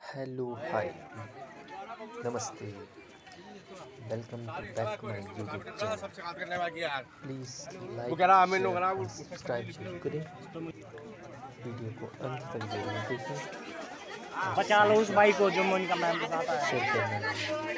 Hello hi नमस्ते welcome to back my YouTube channel. Please like share subscribe जरूर करें। Video को अंत तक जरूर देखें। बचा लो उस भाई को जो मन का मैम बताता है। शेयर करना।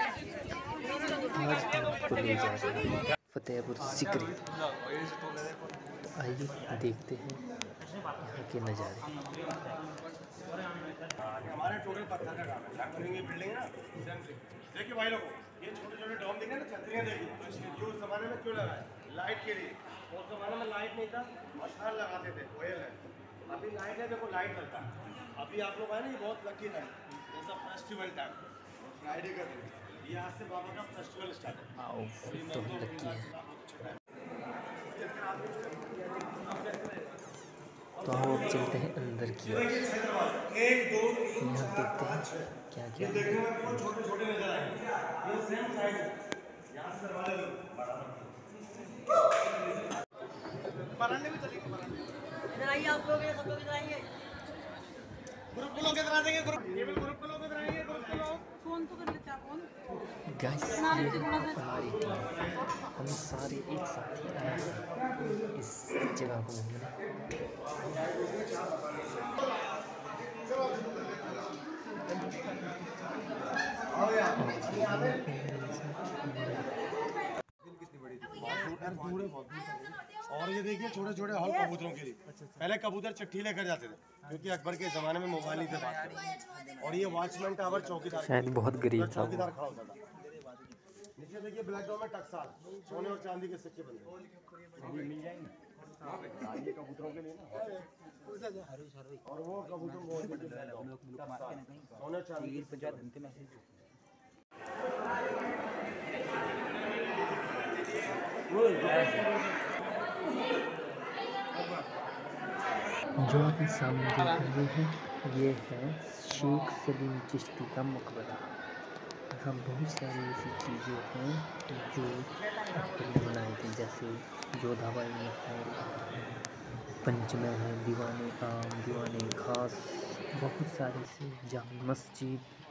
आज हम आपको ले जा रहे हैं फतेहपुर सीकरी। तो आइए देखते हैं यहाँ के नज़ारे। हमारे टोटल पत्थर का काम है। बनेंगे बिल्डिंग है ना, देखिए भाई लोगों, ये छोटे-छोटे डॉम दिखे ना, छतरियाँ देखिए, जो उस ज़माने में क्यों लगाए? लाइट के लिए। उस ज़माने में लाइट नहीं था, मशाल लगाते थे, कोयल है। अभी लाइट है, देखो लाइट लगता है। अभी आप लोग आए ना, ये बहुत लकी टाइम, जैसा फेस्टिवल टाइम, फ्राइडे का दिन, ये आज से बाबा का फेस्टिवल स्टार्ट है। तो लकी है। तो हम अब चलते हैं अंदर की ओर। यहाँ देखते हैं क्या क्या देखने में आपको छोटे-छोटे नजर आएंगे। ये सेम साइज है। यहाँ से दरवाजा लो, बड़ा बरामदे में चलेंगे, बरामदे। इधर आइए आप लोग, सब लोग इधर आइए। ग्रुप के लोग किधर आ जाएंगे? ग्रुप के लोग इधर आएंगे, ग्रुप के लोग। फोन तो कर लेते हैं फोन। गाइस ये हमारी टीम, हम सारे एक साथ ही आए हैं इस जगह को घूमने। और ये देखिए छोटे छोटे हॉल कबूतरों के लिए। पहले कबूतर चिट्ठी लेकर जाते थे, क्योंकि अकबर के ज़माने में मोबाइल नहीं थे बात करने। और ये वॉचमैन टावर चौकीदार, शायद बहुत गरीब था चौकीदार खड़ा होता था। नीचे देखिए ब्लैक डॉम में टकसाल, सोने और चांदी के सिक्के बनते मिल जाएंगे। ये कबूतरों के लिए ना, और वो कबूतर सोने चांदी जो अभी सामने देख रहे हैं ये है शेख सलीम चिश्ती का मकबरा। यहाँ बहुत सारी ऐसी चीज़ें हैं जो अकबर ने बनाई थी, जैसे जोधाबाई महल, पंचमहल, दीवाने आम, दीवाने खास, बहुत सारे से जामी मस्जिद।